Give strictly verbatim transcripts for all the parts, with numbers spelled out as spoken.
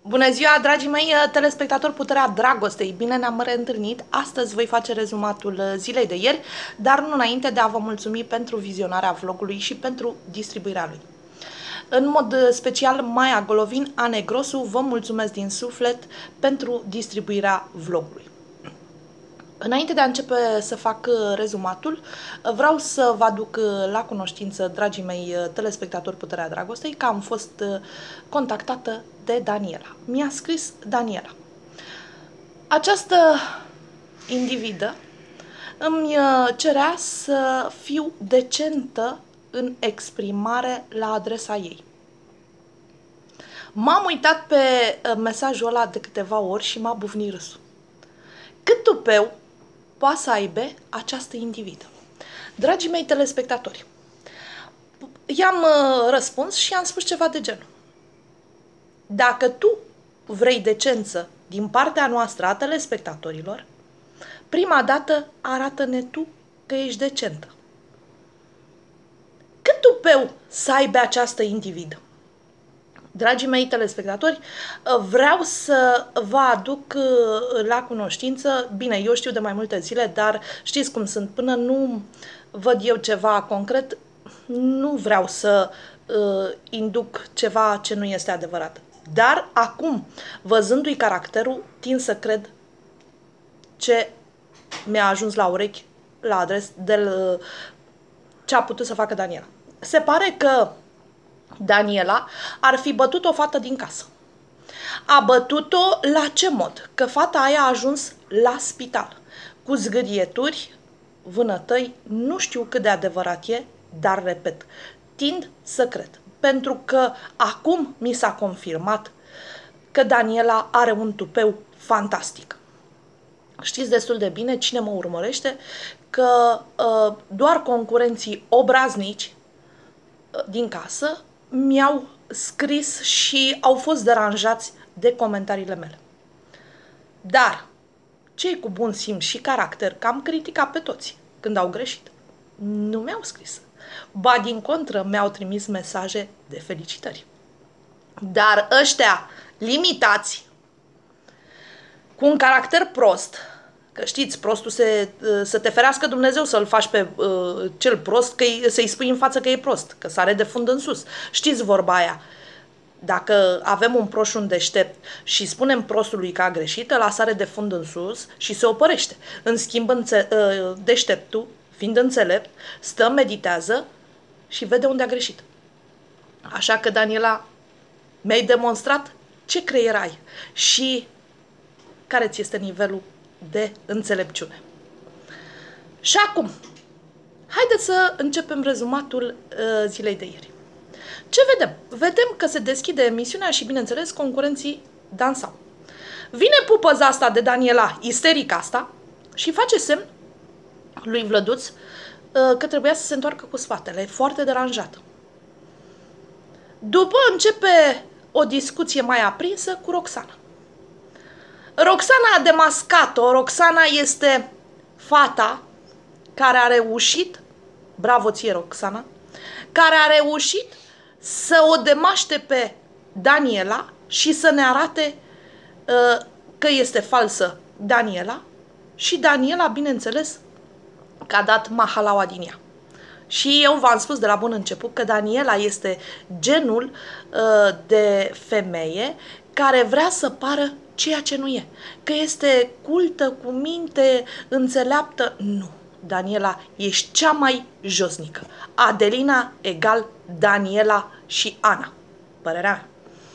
Bună ziua, dragii mei telespectatori Puterea Dragostei! Bine ne-am reîntâlnit! Astăzi voi face rezumatul zilei de ieri, dar nu înainte de a vă mulțumi pentru vizionarea vlogului și pentru distribuirea lui. În mod special, Maia Golovin, Ane Grosu, vă mulțumesc din suflet pentru distribuirea vlogului. Înainte de a începe să fac rezumatul, vreau să vă aduc la cunoștință, dragii mei telespectatori Puterea Dragostei, că am fost contactată de Daniela. Mi-a scris Daniela. Această individă îmi cerea să fiu decentă în exprimare la adresa ei. M-am uitat pe mesajul ăla de câteva ori și m-a bufnit râsul. Cât tupeu poate să aibă această individă? Dragii mei telespectatori, i-am răspuns și i-am spus ceva de genul: dacă tu vrei decență din partea noastră a telespectatorilor, prima dată arată-ne tu că ești decentă. Cât tupeu să aibă această individă? Dragii mei telespectatori, vreau să vă aduc la cunoștință, bine, eu știu de mai multe zile, dar știți cum sunt, până nu văd eu ceva concret, nu vreau să uh, induc ceva ce nu este adevărat. Dar acum, văzându-i caracterul, tind să cred ce mi-a ajuns la urechi la adres de ce a putut să facă Daniela. Se pare că Daniela ar fi bătut o fată din casă. A bătut-o la ce mod? Că fata aia a ajuns la spital cu zgârieturi, vânătăi, nu știu cât de adevărat e, dar repet, tind să cred. Pentru că acum mi s-a confirmat că Daniela are un tupeu fantastic. Știți destul de bine, cine mă urmărește, că uh, doar concurenții obraznici uh, din casă mi-au scris și au fost deranjați de comentariile mele. Dar cei cu bun simț și caracter, că am criticat pe toți când au greșit, nu mi-au scris. Ba din contră, mi-au trimis mesaje de felicitări. Dar ăștia limitați, cu un caracter prost, că știți, prostul se, să te ferească Dumnezeu să-l faci pe uh, cel prost, că să-i spui în față că e prost, că sare de fund în sus. Știți vorba aia, dacă avem un prost și un deștept și spunem prostului că a greșit, ăla sare de fund în sus și se opărește. În schimb, înțe uh, deșteptul, fiind înțelept, stă, meditează și vede unde a greșit. Așa că, Daniela, mi-ai demonstrat ce creier ai și care ți este nivelul de înțelepciune. Și acum, haideți să începem rezumatul uh, zilei de ieri. Ce vedem? Vedem că se deschide emisiunea și, bineînțeles, concurenții dansau. Vine pupăza asta de Daniela, isterica asta, și face semn lui Vlăduț uh, că trebuia să se întoarcă cu spatele. E foarte deranjat. După începe o discuție mai aprinsă cu Roxana. Roxana a demascat-o. Roxana este fata care a reușit, bravo ție, Roxana, care a reușit să o demaște pe Daniela și să ne arate uh, că este falsă Daniela și Daniela, bineînțeles, că a dat mahalaua din ea. Și eu v-am spus de la bun început că Daniela este genul uh, de femeie care vrea să pară ceea ce nu e. Că este cultă, cu minte, înțeleaptă. Nu. Daniela, ești cea mai josnică. Adelina egal Daniela și Ana. Părerea mea.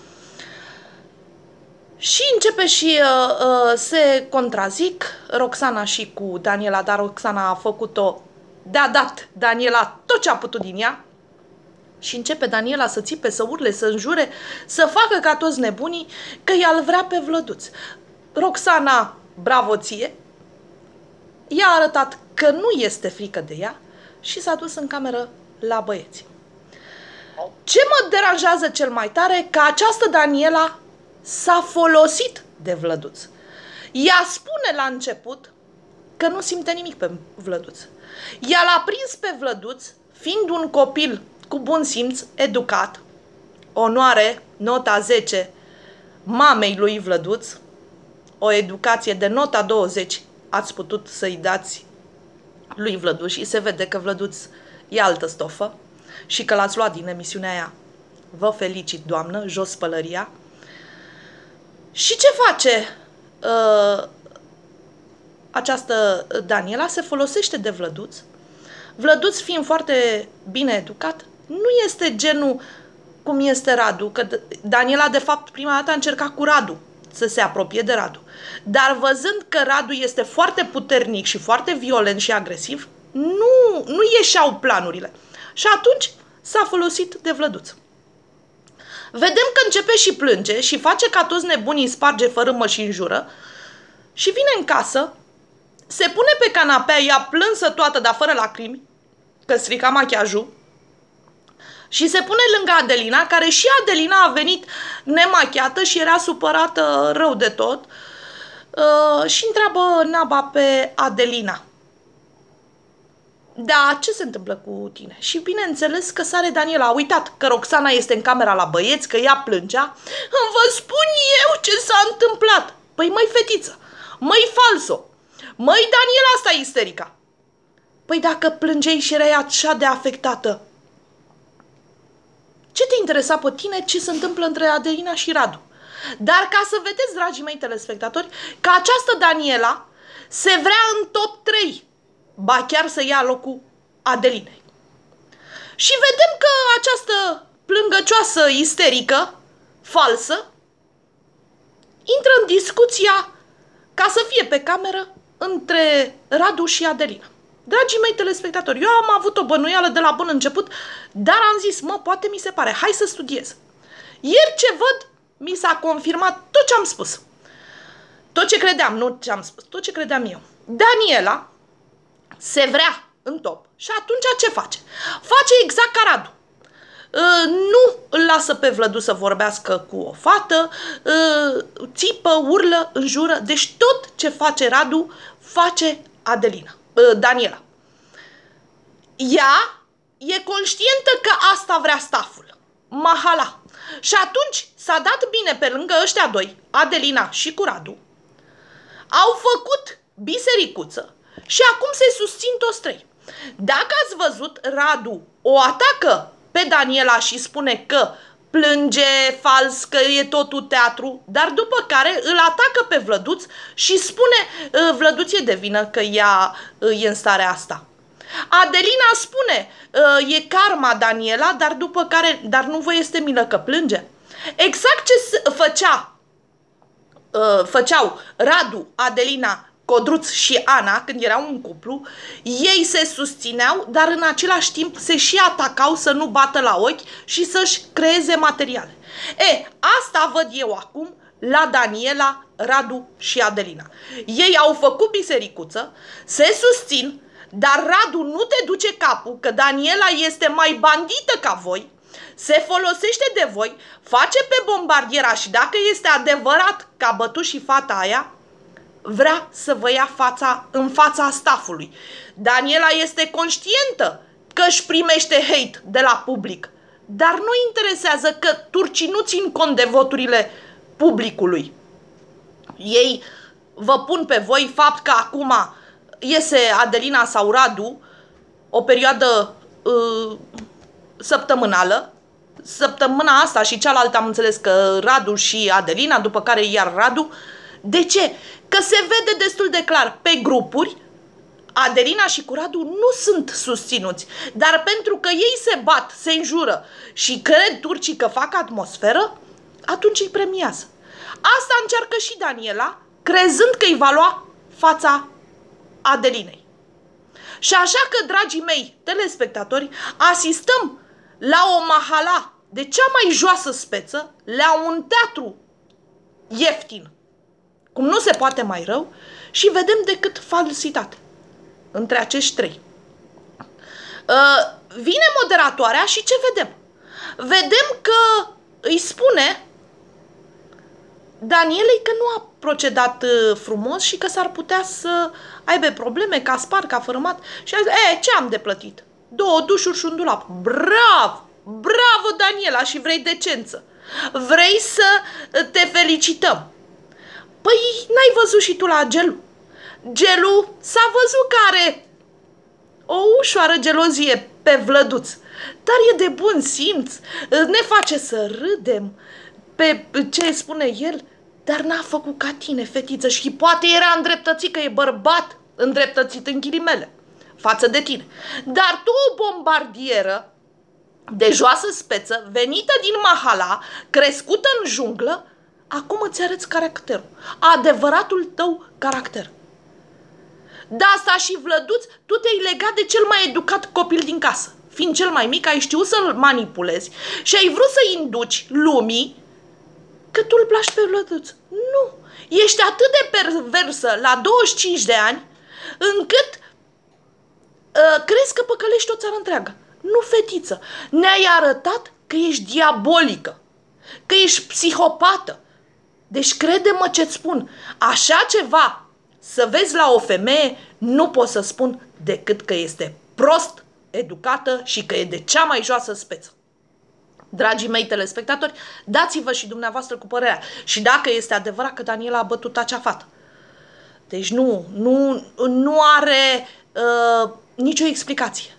Și începe și uh, uh, se contrazic Roxana și cu Daniela, dar Roxana a făcut-o, de-a dat Daniela tot ce a putut din ea și începe Daniela să țipe, să urle, să înjure, să facă ca toți nebunii că ea îl vrea pe Vlăduț. Roxana, bravo ție, i-a arătat că nu este frică de ea și s-a dus în cameră la băieți. Ce mă deranjează cel mai tare? Că această Daniela s-a folosit de Vlăduț. Ea spune la început că nu simte nimic pe Vlăduț. Ea l-a prins pe Vlăduț, fiind un copil cu bun simț, educat, onoare, nota zece, mamei lui Vlăduț, o educație de nota douăzeci ați putut să-i dați lui Vlăduț și se vede că Vlăduț e altă stofă și că l-ați luat din emisiunea aia. Vă felicit, doamnă, jos pălăria. Și ce face uh, această Daniela? Se folosește de Vlăduț. Vlăduț, fiind foarte bine educat, nu este genul cum este Radu, că Daniela, de fapt, prima dată a încercat cu Radu să se apropie de Radu. Dar văzând că Radu este foarte puternic și foarte violent și agresiv, nu, nu ieșeau planurile. Și atunci s-a folosit de Vlăduț. Vedem că începe și plânge și face ca toți nebunii, sparge, fărâmă și înjură și vine în casă, se pune pe canapea, ea plânsă toată, dar fără lacrimi, că strica machiajul, și se pune lângă Adelina, care și Adelina a venit nemachiată și era supărată rău de tot, și întreabă Naba pe Adelina: da, ce se întâmplă cu tine? Și bineînțeles că sare Daniela. A uitat că Roxana este în camera la băieți, că ea plângea. Vă spun eu ce s-a întâmplat. Păi, măi, fetiță, măi, falso, măi, Daniela asta e isterica. Păi dacă plângeai și erai așa de afectată, ce te interesa pe tine ce se întâmplă între Adelina și Radu? Dar ca să vedeți, dragii mei telespectatori, că această Daniela se vrea în top trei, ba chiar să ia locul Adelinei. Și vedem că această plângăcioasă isterică, falsă, intră în discuția, ca să fie pe cameră, între Radu și Adelina. Dragii mei telespectatori, eu am avut o bănuială de la bun început, dar am zis, mă, poate mi se pare, hai să studiez. Ieri ce văd, mi s-a confirmat tot ce am spus. Tot ce credeam, nu ce am spus, tot ce credeam eu. Daniela se vrea în top și atunci ce face? Face exact ca Radu. Uh, nu îl lasă pe Vlăduț să vorbească cu o fată, uh, țipă, urlă, înjură. Deci tot ce face Radu, face Adelina, uh, Daniela. Ea e conștientă că asta vrea staful. Mahala. Și atunci s-a dat bine pe lângă ăștia doi, Adelina și cu Radu. Au făcut bisericuță și acum se susțin toți trei. Dacă ați văzut, Radu o atacă pe Daniela și spune că plânge fals, că e totul teatru, dar după care îl atacă pe Vlăduț și spune Vlăduț e de vină că ea e în starea asta. Adelina spune e karma Daniela, dar după care, dar nu vă este milă că plânge. Exact ce făcea, făceau Radu, Adelina, Codruț și Ana, când erau un cuplu, ei se susțineau, dar în același timp se și atacau să nu bată la ochi și să-și creeze materiale. E, asta văd eu acum la Daniela, Radu și Adelina. Ei au făcut bisericuță, se susțin, dar Radu nu te duce capul că Daniela este mai bandită ca voi, se folosește de voi, face pe bombardiera și dacă este adevărat că a bătut și fata aia, vrea să vă ia fața în fața stafului. Daniela este conștientă că își primește hate de la public, dar nu interesează că turcii nu țin cont de voturile publicului. Ei vă pun pe voi fapt că acum iese Adelina sau Radu o perioadă uh, săptămânală. Săptămâna asta și cealaltă am înțeles că Radu și Adelina, după care iar Radu. De ce? Că se vede destul de clar pe grupuri, Adelina și cu Radu nu sunt susținuți, dar pentru că ei se bat, se înjură și cred turcii că fac atmosferă, atunci îi premiază. Asta încearcă și Daniela, crezând că îi va lua fața Adelinei. Și așa că, dragii mei telespectatori, asistăm la o mahala de cea mai joasă speță, la un teatru ieftin, cum nu se poate mai rău, și vedem decât falsitate între acești trei. Uh, vine moderatoarea și ce vedem? Vedem că îi spune Danielei că nu a procedat uh, frumos și că s-ar putea să aibă probleme, că a spart, că a fărâmat. Și a zis, e, ce am de plătit? Două dușuri și un dulap. Bravo! Bravo, Bravo, Daniela, și vrei decență. Vrei să te felicităm. Păi, n-ai văzut și tu la Gelu? Gelu s-a văzut că are o ușoară gelozie pe Vlăduț, dar e de bun simț, ne face să râdem pe ce spune el, dar n-a făcut ca tine, fetiță, și poate era îndreptățit că e bărbat, îndreptățit în ghilimele, față de tine. Dar tu, o bombardieră de joasă speță, venită din Mahala, crescută în junglă, acum îți arăți caracterul, adevăratul tău caracter. De asta și Vlăduț, tu te-ai legat de cel mai educat copil din casă. Fiind cel mai mic, ai știut să-l manipulezi și ai vrut să induci lumii că tu îl placi pe Vlăduț. Nu! Ești atât de perversă la douăzeci și cinci de ani încât uh, crezi că păcălești o țară întreagă. Nu, fetiță, ne-ai arătat că ești diabolică, că ești psihopată. Deci crede-mă ce-ți spun, așa ceva să vezi la o femeie, nu pot să spun decât că este prost educată și că e de cea mai joasă speță. Dragii mei telespectatori, dați-vă și dumneavoastră cu părerea. Și dacă este adevărat că Daniela a bătut acea fată. Deci nu, nu, nu are uh, nicio explicație.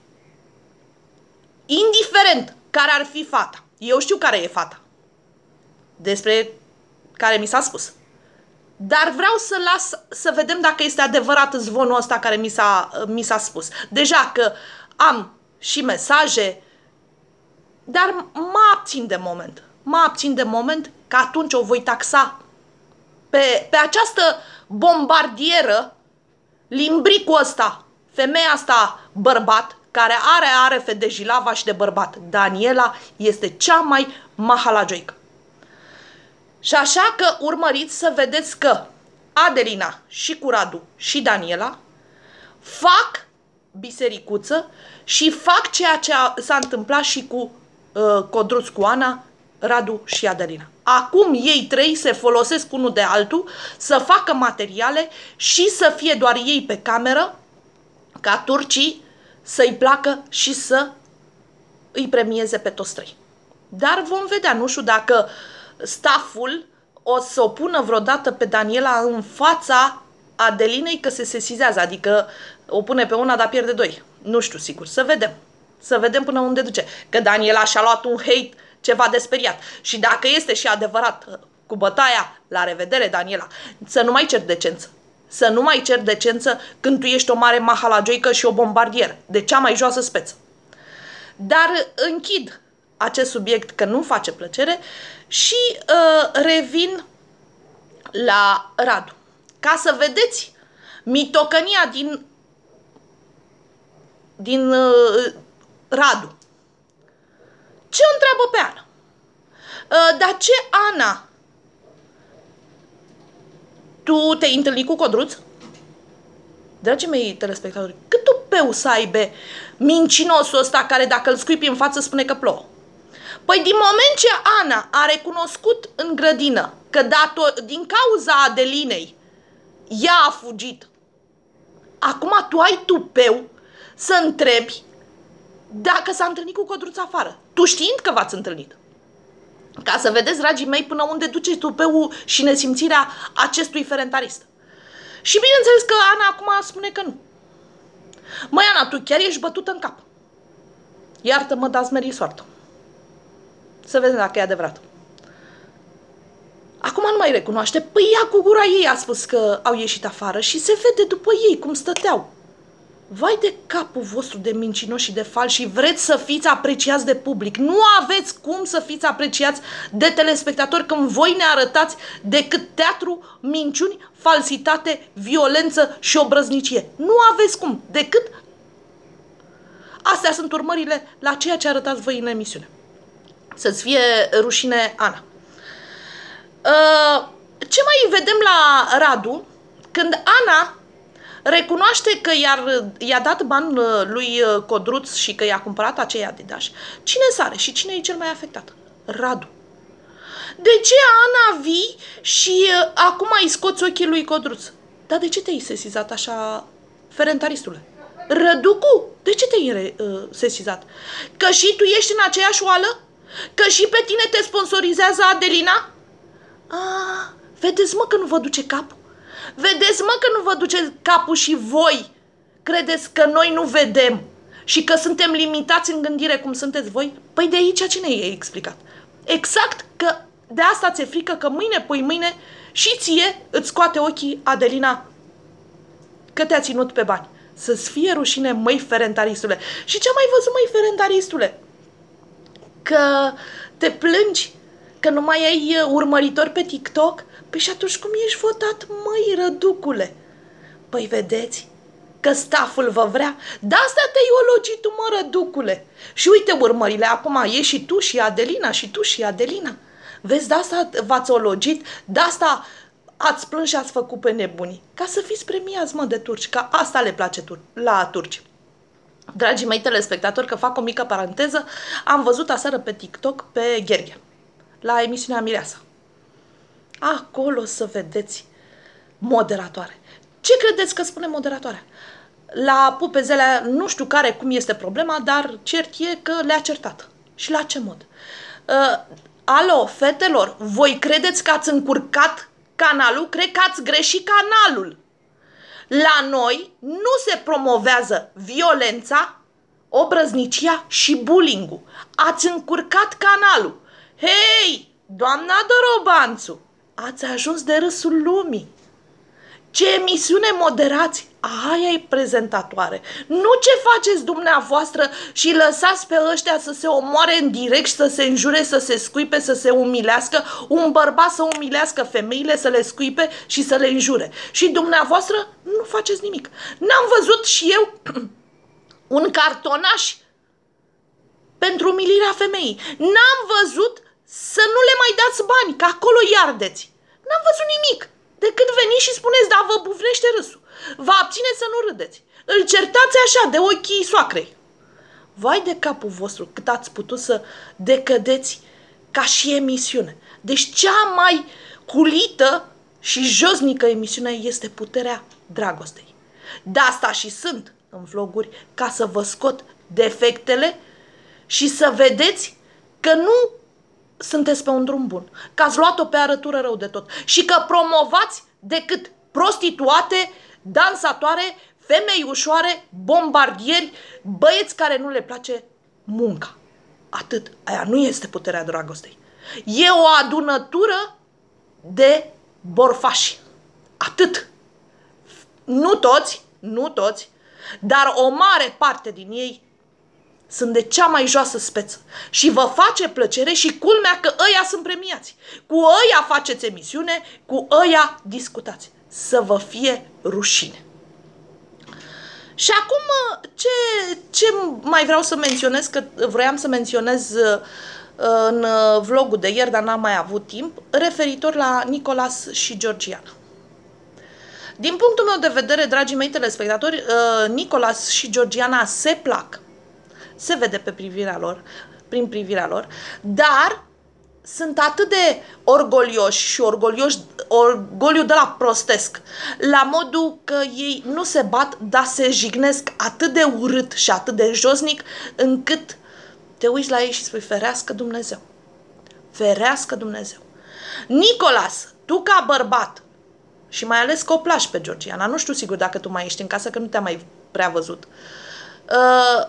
Indiferent care ar fi fata, eu știu care e fata, despre care mi s-a spus. Dar vreau să las să vedem dacă este adevărat zvonul ăsta care mi s-a mi s-a spus. Deja că am și mesaje, dar mă abțin de moment. Mă abțin de moment că atunci o voi taxa pe, pe această bombardieră, limbricul ăsta, femeia asta bărbat, care are arefe de jilava și de bărbat. Daniela este cea mai mahalagioică. Și așa că urmăriți să vedeți că Adelina și cu Radu și Daniela fac bisericuță și fac ceea ce s-a întâmplat și cu uh, Codruț, cu Ana, Radu și Adelina. Acum ei trei se folosesc unul de altul să facă materiale și să fie doar ei pe cameră ca turcii să-i placă și să îi premieze pe toți trei. Dar vom vedea, nu știu dacă stafful o să o pună vreodată pe Daniela în fața Adelinei că se sesizează, adică o pune pe una, dar pierde doi. Nu știu sigur, să vedem. Să vedem până unde duce. Că Daniela și-a luat un hate ceva de speriat. Și dacă este și adevărat cu bătaia, la revedere, Daniela, să nu mai cer decență. Să nu mai cer decență când tu ești o mare mahalagioică și o bombardieră, de cea mai joasă speță. Dar închid acest subiect că nu face plăcere și uh, revin la Radu. Ca să vedeți mitocănia din, din uh, Radu. Ce o întreabă pe Ana? Uh, dar ce, Ana, tu te-ai întâlnit cu Codruț? Dragii mei telespectatori, cât tupeu să aibă mincinosul ăsta care dacă îl scuipi în față spune că plouă? Păi din moment ce Ana a recunoscut în grădină că dator, din cauza Adelinei ea a fugit, acum tu ai tupeu să întrebi dacă s-a întâlnit cu Codruț afară, tu știind că v-ați întâlnit. Ca să vedeți, dragii mei, până unde duce tupeul și nesimțirea acestui ferentarist. Și bineînțeles că Ana acum spune că nu. Măi, Ana, tu chiar ești bătută în cap. Iartă-mă, dar zmerii soartă. Să vedem dacă e adevărat. Acum nu mai recunoaște. Păi ea cu gura ei a spus că au ieșit afară și se vede după ei cum stăteau. Vai de capul vostru de mincinoși și de falși și vreți să fiți apreciați de public. Nu aveți cum să fiți apreciați de telespectatori când voi ne arătați decât teatru, minciuni, falsitate, violență și obrăznicie. Nu aveți cum, decât astea sunt urmările la ceea ce arătați voi în emisiune. Să-ți fie rușine, Ana. Ce mai vedem la Radu? Când Ana recunoaște că i-a dat bani lui Codruț și că i-a cumpărat acei Adidas, cine sare și cine e cel mai afectat? Radu. De ce, Ana, vii și acum îi scoți ochii lui Codruț? Dar de ce te-ai sesizat așa, ferentaristule? Răducu, de ce te-ai uh, sesizat? Că și tu ești în aceeași oală? Că și pe tine te sponsorizează Adelina? Ah, vedeți mă că nu vă duce capul? Vedeți mă că nu vă duce capul și voi credeți că noi nu vedem și că suntem limitați în gândire cum sunteți voi? Păi de aici cine i-a explicat? Exact că de asta ți-e frică că mâine, poi mâine și ție îți scoate ochii Adelina că te-a ținut pe bani. Să-ți fie rușine, măi ferentaristule. Și ce-am mai văzut, măi ferentaristule? Că te plângi că nu mai ai urmăritori pe TikTok? Păi și atunci cum ești votat, măi răducule? Păi vedeți că staful vă vrea? De asta te-ai ologit tu, mă răducule. Și uite urmările, acum e și tu și Adelina, și tu și Adelina. Vezi, de asta v-ați ologit, de asta ați plâns și ați făcut pe nebunii. Ca să fiți premiați, mă, de turci, că asta le place tur la turci. Dragii mei telespectatori, că fac o mică paranteză, am văzut aseară pe TikTok pe Gherghe, la emisiunea Mireasa. Acolo să vedeți moderatoare. Ce credeți că spune moderatoarea? La pupezele, nu știu care, cum este problema, dar cert e că le-a certat. Și la ce mod? Uh, alo, fetelor, voi credeți că ați încurcat canalul? Cred că ați greșit canalul. La noi nu se promovează violența, obrăznicia și bullying-ul. Ați încurcat canalul. Hei, doamna Dorobanțu, ați ajuns de râsul lumii. Ce emisiune moderați! Aia e prezentatoare. Nu ce faceți dumneavoastră și lăsați pe ăștia să se omoare în direct, să se înjure, să se scuipe, să se umilească, un bărbat să umilească femeile, să le scuipe și să le înjure. Și dumneavoastră nu faceți nimic. N-am văzut și eu un cartonaș pentru umilirea femeii. N-am văzut să nu le mai dați bani, că acolo îi ardeți. N-am văzut nimic. Decât veniți și spuneți, da, vă bufnește râsul. Vă abțineți să nu râdeți. Îl certați așa, de ochii soacrei. Vai de capul vostru, cât ați putut să decădeți ca și emisiune. Deci cea mai culită și josnică emisiune este Puterea Dragostei. De asta și sunt în vloguri, ca să vă scot defectele și să vedeți că nu sunteți pe un drum bun, că ați luat-o pe arătură rău de tot și că promovați decât prostituate, dansatoare, femei ușoare, bombardieri, băieți care nu le place munca. Atât. Aia nu este Puterea Dragostei. E o adunătură de borfași. Atât. Nu toți, nu toți, dar o mare parte din ei sunt de cea mai joasă speță și vă face plăcere și culmea că ăia sunt premiați. Cu ăia faceți emisiune, cu ăia discutați. Să vă fie rușine. Și acum, ce, ce mai vreau să menționez, că vroiam să menționez în vlogul de ieri, dar n-am mai avut timp, referitor la Nicolas și Georgiana. Din punctul meu de vedere, dragii mei telespectatori, Nicolas și Georgiana se plac. Se vede pe privirea lor, prin privirea lor, dar sunt atât de orgolioși și orgolioși, orgoliu de la prostesc, la modul că ei nu se bat, dar se jignesc atât de urât și atât de josnic, încât te uiți la ei și spui, ferească Dumnezeu. Ferească Dumnezeu. Nicolas, tu ca bărbat, și mai ales că o plași pe Georgiana, nu știu sigur dacă tu mai ești în casă, că nu te-am mai prea văzut, uh,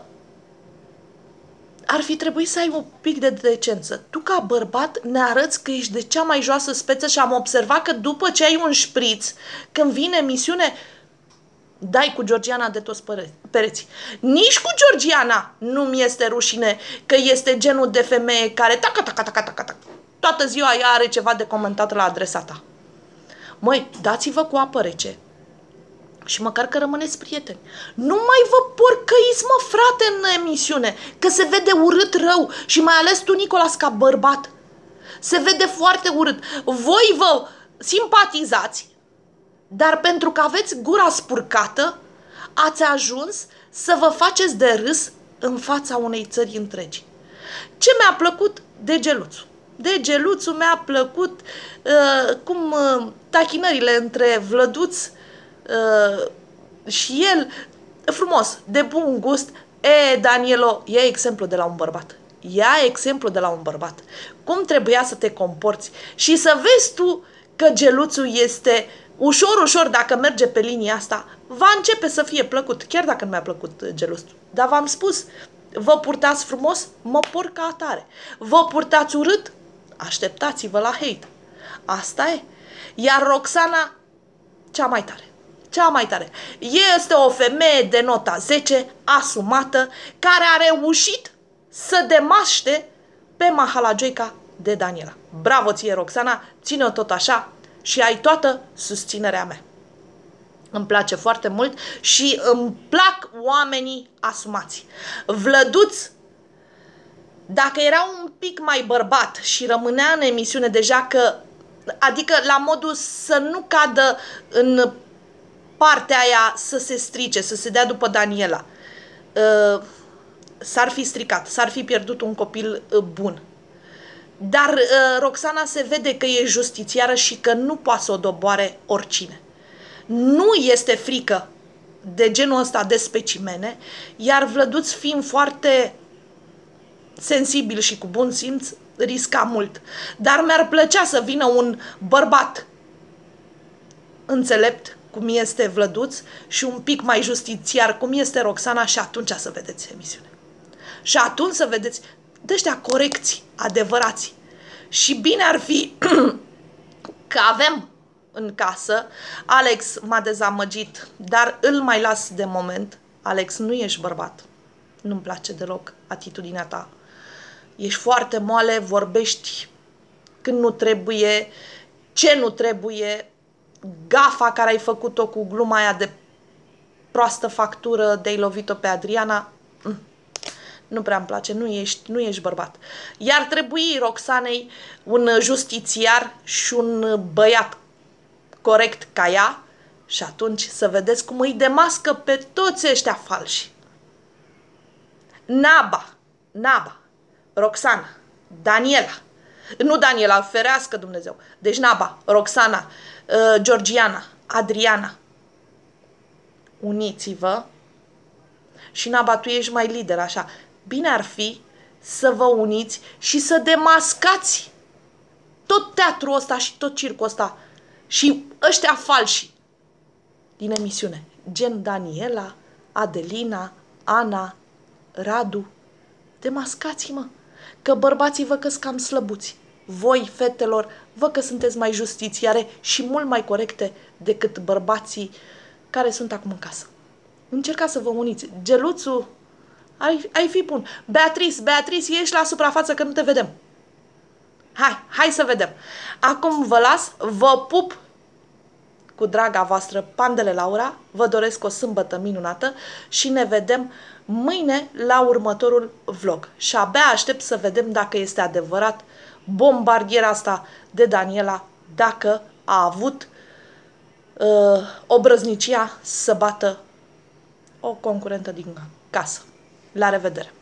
ar fi trebuit să ai un pic de decență. Tu, ca bărbat, ne arăți că ești de cea mai joasă speță și am observat că după ce ai un șpriț, când vine emisiune, dai cu Georgiana de toți pereții. Nici cu Georgiana nu-mi este rușine că este genul de femeie care taca, taca, taca, taca, taca. Toată ziua ea are ceva de comentat la adresa ta. Măi, dați-vă cu apă rece și măcar că rămâneți prieteni. Nu mai vă porcăiți, mă, frate, în emisiune, că se vede urât rău și mai ales tu, Nicolas, ca bărbat. Se vede foarte urât. Voi vă simpatizați, dar pentru că aveți gura spurcată, ați ajuns să vă faceți de râs în fața unei țări întregi. Ce mi-a plăcut? Degeluțul. Degeluțul mi-a plăcut uh, cum uh, tachinările între Vlăduț uh, și el, frumos, de bun gust. E, Danielo, e exemplu de la un bărbat. ia exemplu de la un bărbat. Cum trebuia să te comporți și să vezi tu că geluțul este ușor, ușor, dacă merge pe linia asta, va începe să fie plăcut, chiar dacă nu mi-a plăcut geluțul. Dar v-am spus, vă purtați frumos, mă port ca atare. Vă purtați urât, așteptați-vă la hate. Asta e. Iar Roxana, cea mai tare. Cea mai tare. Este o femeie de nota zece, asumată, care a reușit să demaște pe Mahalajoica de Daniela. Bravo ție, Roxana, ține-o tot așa și ai toată susținerea mea. Îmi place foarte mult și îmi plac oamenii asumați. Vlăduț, dacă era un pic mai bărbat și rămânea în emisiune deja că, adică la modul să nu cadă în partea aia să se strice, să se dea după Daniela, uh, s-ar fi stricat, s-ar fi pierdut un copil uh, bun. Dar uh, Roxana se vede că e justițiară și că nu poate să o doboare oricine. Nu este frică de genul ăsta de specimene, iar Vlăduț, fiind foarte sensibil și cu bun simț, risca mult. Dar mi-ar plăcea să vină un bărbat înțelept, cum este Vlăduț, și un pic mai justițiar, cum este Roxana, și atunci să vedeți emisiune. Și atunci să vedeți de ăștia corecți, adevărați. Și bine ar fi că avem în casă, Alex m-a dezamăgit, dar îl mai las de moment. Alex, nu ești bărbat. Nu-mi place deloc atitudinea ta. Ești foarte moale, vorbești când nu trebuie, ce nu trebuie, gafa care ai făcut-o cu gluma aia de proastă factură, de-ai lovit-o pe Adriana, nu prea îmi place, nu ești, nu ești bărbat. Iar trebuie Roxanei un justițiar și un băiat corect ca ea și atunci să vedeți cum îi demască pe toți ăștia falși. Naba, Naba, Roxana, Daniela, nu Daniela, ferească Dumnezeu, deci Naba, Roxana, uh, Georgiana, Adriana, uniți-vă și Naba, tu ești mai lider, așa. Bine ar fi să vă uniți și să demascați tot teatrul ăsta și tot circul ăsta și ăștia falși din emisiune. Gen Daniela, Adelina, Ana, Radu. Demascați-mă, că bărbații vă că-s cam slăbuți. Voi, fetelor, vă că sunteți mai justițiare și mult mai corecte decât bărbații care sunt acum în casă. Încercați să vă uniți. Geluțul, ai, ai fi bun. Beatrice, Beatrice, ieși la suprafață că nu te vedem. Hai, hai să vedem. Acum vă las, vă pup cu draga voastră Pandele Laura, vă doresc o sâmbătă minunată și ne vedem mâine la următorul vlog. Și abia aștept să vedem dacă este adevărat bombardiera asta de Daniela, dacă a avut uh, obrăznicia să bată o concurentă din casă. La revedere!